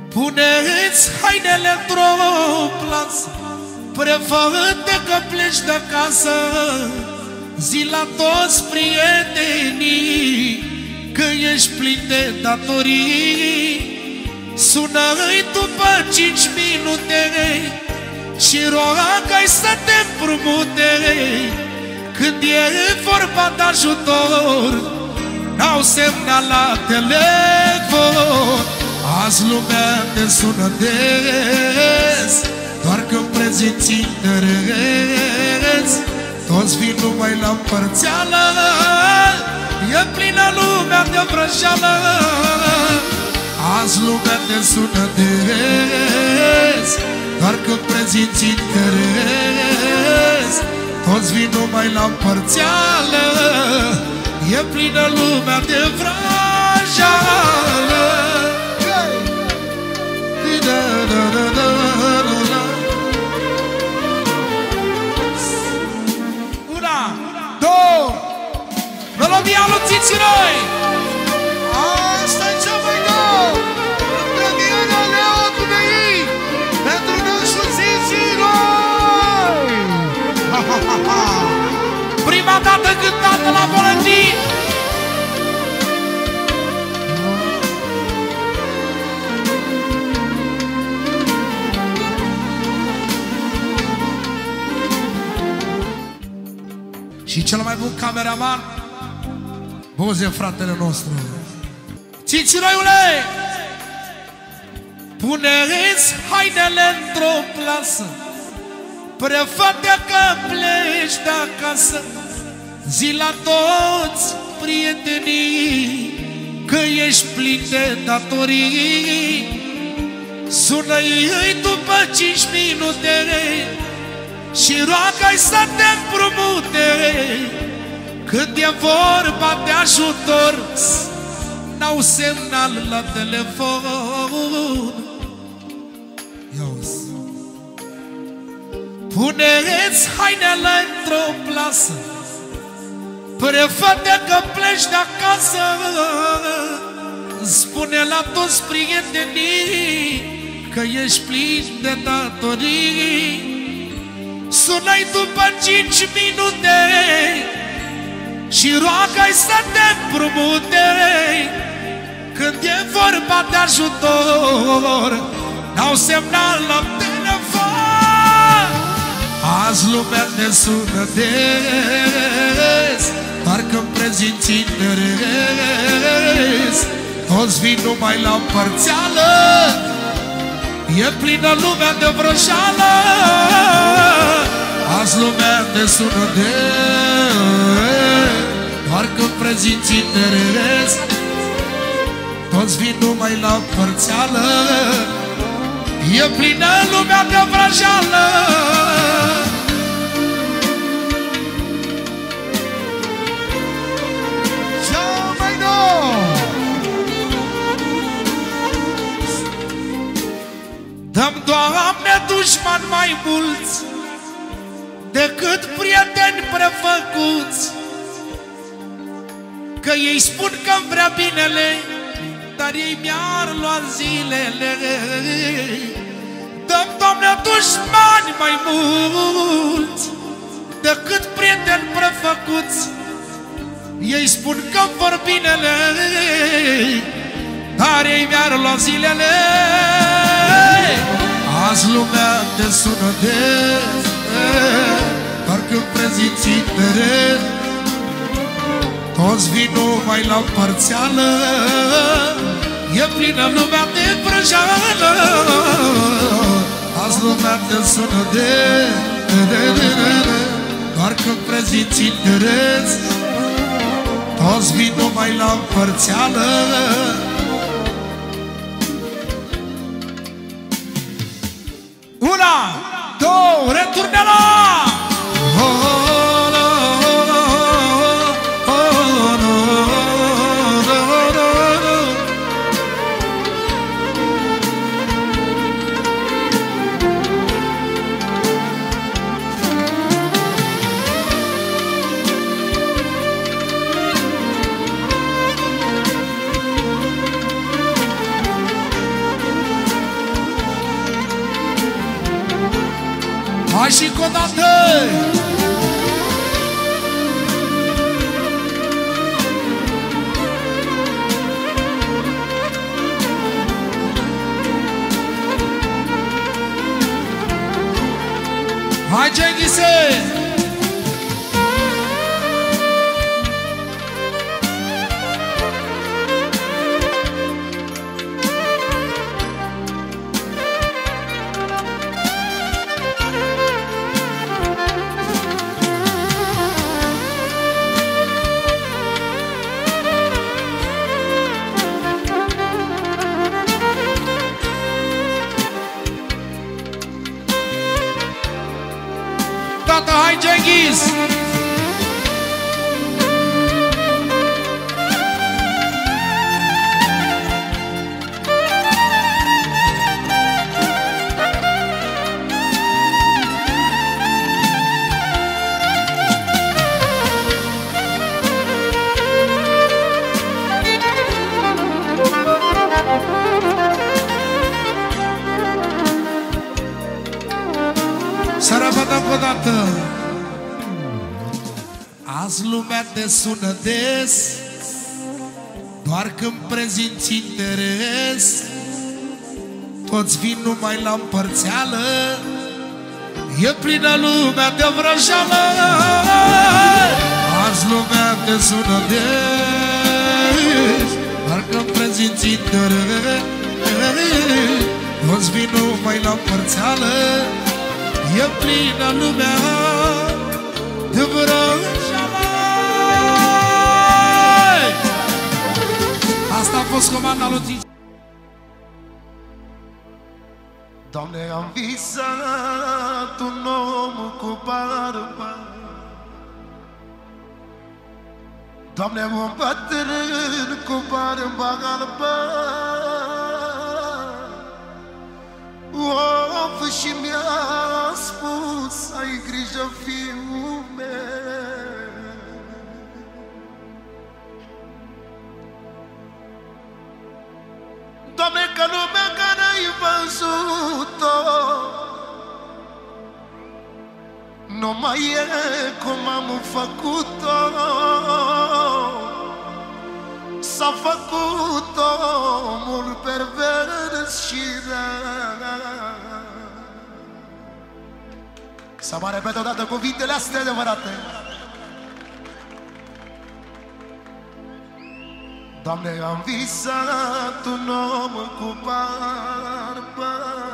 Puneți hainele într-o plasă, prefăște că pleci de acasă. Zi la toți prietenii că ești plin de datorii. Sună-i după 5 minute și roagă-i să te împrumute. Când e vorba de ajutor, n-au semnal la telefon. Azi lumea te sună des, doar când prezinți interes. Toți vin numai la împărțeală, e plină lumea de vrăjeală. Azi lumea te sună des, doar când prezinți interes. Toți vin numai la împărțeală, e plină lumea de vrăjeală. Una, două, melodia lui Țițiroi. Asta-i cea mai nouă, premiera Leotunei, pentru dânsul Țițiroi. Prima dată cântată la Valentin. Și cel mai bun cameraman, Boze, fratele nostru. Țițiroiule, puneți hainele într-o plasă, prefă-te că pleci de acasă. Zi la toți prietenii că ești plin de datorii. Sună-i după 5 minute și roagă-i să te împrumute. Când e vorba de ajutor, n-au semnal la telefon. Ia-uzi. Puneți hainele într-o plasă, prefă-te că pleci de acasă. Spune la toți prietenii că ești plin de datorii. Sună-i după 5 minute și roagă-i să te împrumute. Când e vorba de ajutor, n-au semnal la telefon. Azi lumea te sună des, doar când prezinți interes. Toți vin numai la împărțeală, e plină lumea de vrăjeală. Azi lumea te sună des, doar când prezinți interes. Toți vin numai la împărțeală, e plină lumea de vrăjeală. Cea mai nouă. Dăm, Doamne, dușmani mai mulți decât prieteni prefăcuți, că ei spun că-mi vrea binele, dar ei mi-ar lua zilele. Dăm, Doamne, dușmani mai mulți decât prieteni prefăcuți, ei spun că-mi vor binele, dar ei mi-ar lua zilele. Azi lumea te sună des, doar când prezinți interes. Toți vin numai la împărțeală, e plină lumea de vrăjeală. Azi lumea te sună des, doar când prezinți interes. Toți vin numai la împărțeală. Una, două, returne-la! Hai și încă o dată! Hai, Cenghise! Tata, hai, Cengiz! Să repetăm o dată. Azi lumea te sună des, doar când prezinți interes. Toți vin numai la împărțeală, e plină lumea de vrăjeală. Azi lumea te sună des, doar când prezinți interes. Toți vin numai la împărțeală, e plină lumea de vrăjeală. Asta a fost comanda lui Tici. Doamne, am visat un om cu barba, Doamne, un bătrân cu barba albă. Of, și mi-a spus, ai grijă, fiul meu. Doamne, că lumea care ai văzut-o nu mai e cum am făcut-o. S-a făcut omul pervers și rea. Să mă repet odată cuvintele astea adevărate. Doamne, am visat un om cu barbă,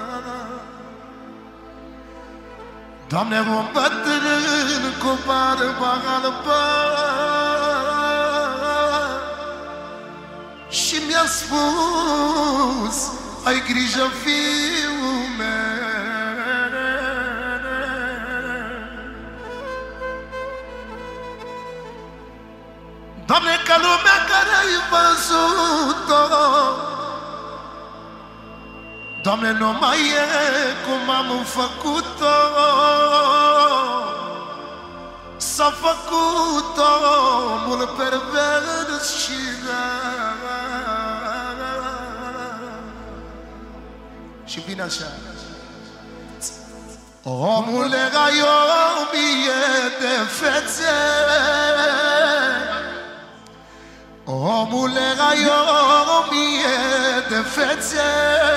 Doamne, un bătrân cu barba albă. Și mi-a spus, ai grijă, fiul meu. Doamne, că lumea care ai văzut-o, Doamne, nu mai e cum am făcut-o. S-a făcut omul pervers și rea. Și vine așa. Omule, ai o mie de fețe, omule, ai o mie de fețe,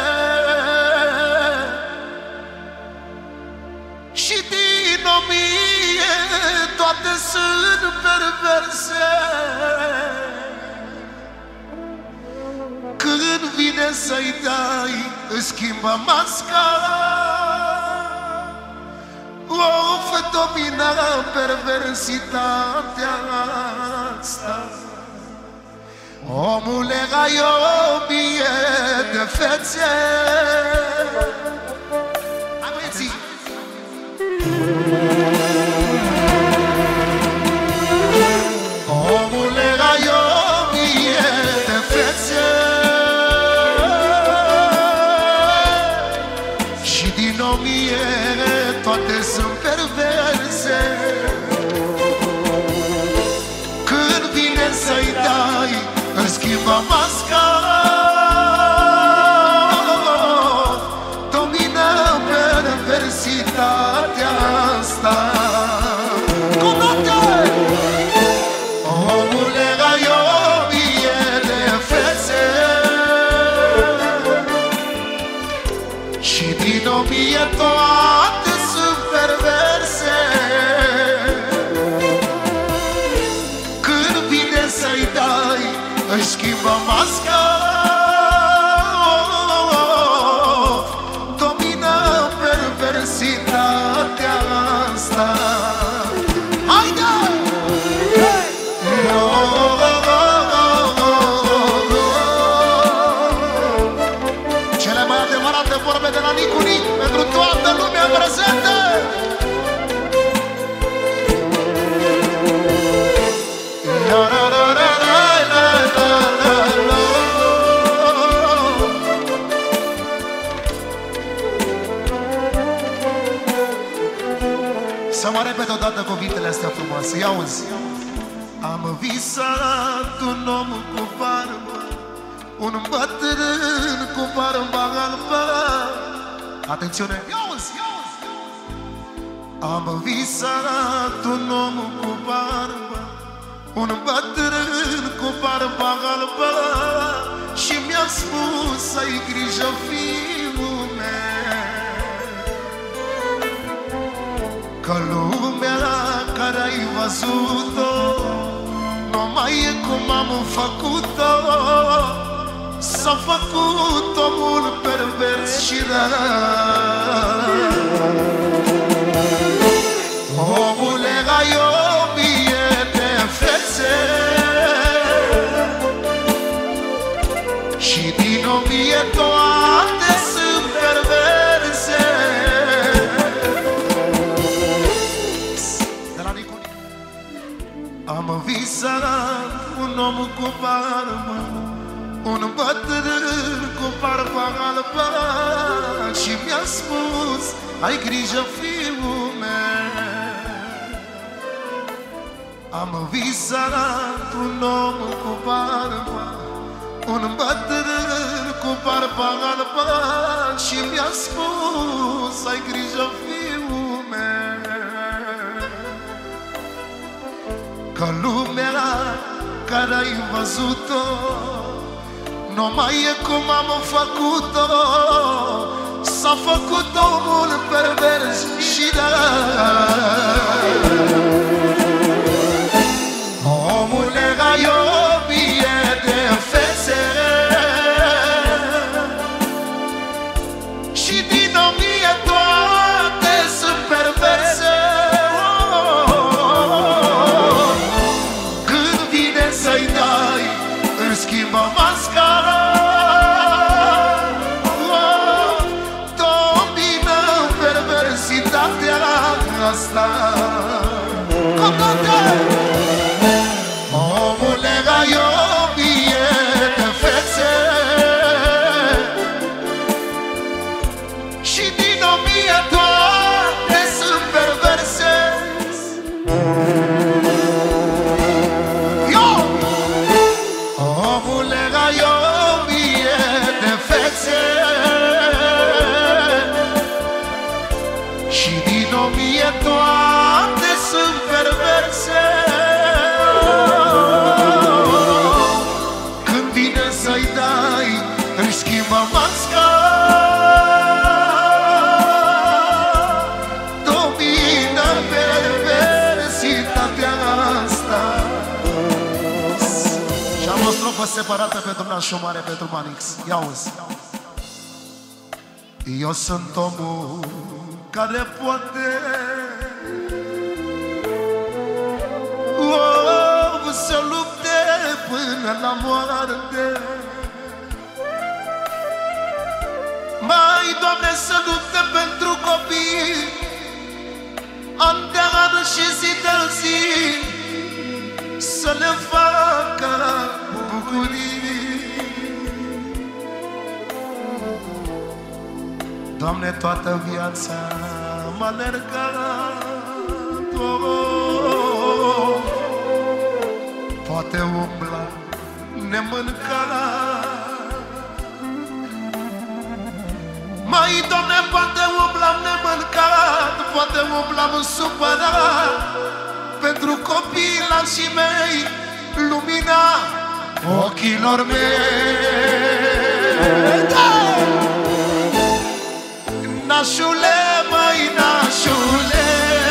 și din 1000 toate sunt perverse. Când vine să-i dai, îți schimbă mascara. Of, domina perversitatea asta. Omule, ai o mie de fețe. Hai, băieții! Omule, ai o mie de fețe, și din 1000 toate sunt perverse. Când vine să-i dai, îmi schimbă mascara. o mie toate sunt perverse. Când vine să-i dai, își schimbă masca. Domină perversitatea asta. Haide! Cele mai adevărate vorbe de la Nicu Nic pentru toată lumea prezentă. Să mă repet odată cuvintele astea frumoase. Ia auzi. Am visat un om cu barbă, un bătrân cu barba albă. Atențiune! Ia auzi, ia auzi, ia auzi. Am visat un om cu barbă, un bătrân cu barba albă, și mi-a spus să-i grijă, fiul meu, că lumea care ai văzut-o nu mai e cum am făcut-o. S-a făcut omul pervers și rău. Omule, ai o mie de fețe și din o mie toate sunt perverse. De la Nicu Nic. Am visat un om cu barbă, un bătrân cu barba albă, și mi-a spus, ai grijă, fiul meu. Am visat un om cu barbă, un bătrân cu barba albă, și mi-a spus, ai grijă, fiul meu, că lumea care ai văzut-o nu mai e cum am făcut-o. S-a făcut omul pervers și rău. Omule, ai o mie de fețe și din o mie toate sunt perverse. Când vine să-i dai, își schimbă mascara. Domină perversitatea asta. Omule, ai o mie de fețe și din o mie toate sunt perverse. Omule, ai o mie de fețe și din o mie toate sunt perverse. Când vine să-i dai, își schimbă masca. Domină perversitatea asta. Și am o strofă separată pentru nașul mare, pentru Manix. Ia auzi. Eu sunt omul care poate să lupte până la moarte. Mai, Doamne, să lupte pentru copii, an de an și zi de zi, să le facă bucurii. Doamne, toată viața m-a alergat, poate umbla nemâncat. Mai, Doamne, poate umblam nemâncat, poate umblam supărat, pentru copilașii mei, lumina ochilor mei. Nașule, măi, nașule,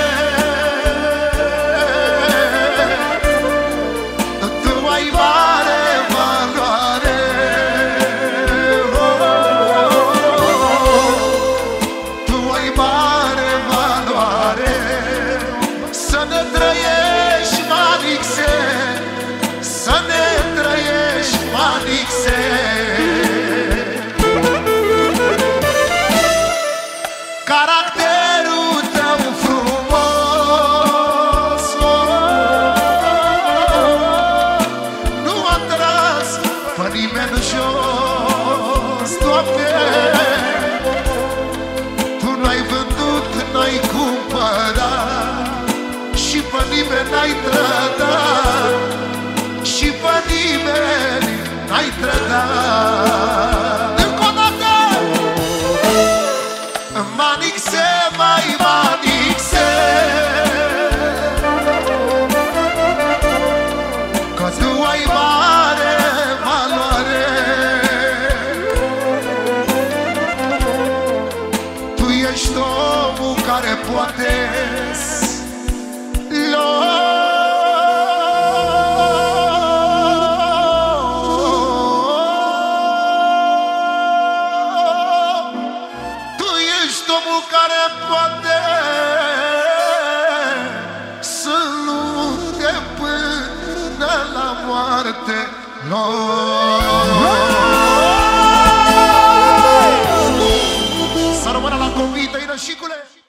tu ai mare valoare, tu ai mare valoare. Să ne trăiești, Manixe, să ne trăiești, Manixe. Caracterul tău frumos nu a tras pe nimeni jos, Doamne. Tu n-ai vândut, n-ai cumpărat și pe nimeni n-ai trădat, și pe nimeni n-ai trădat. Încă o dată! Manixe, mai Manixe, că tu ai mare valoare. Tu ești omul care poate omul care poate să lupte până la moarte. Să rămână la convită, Inășicule!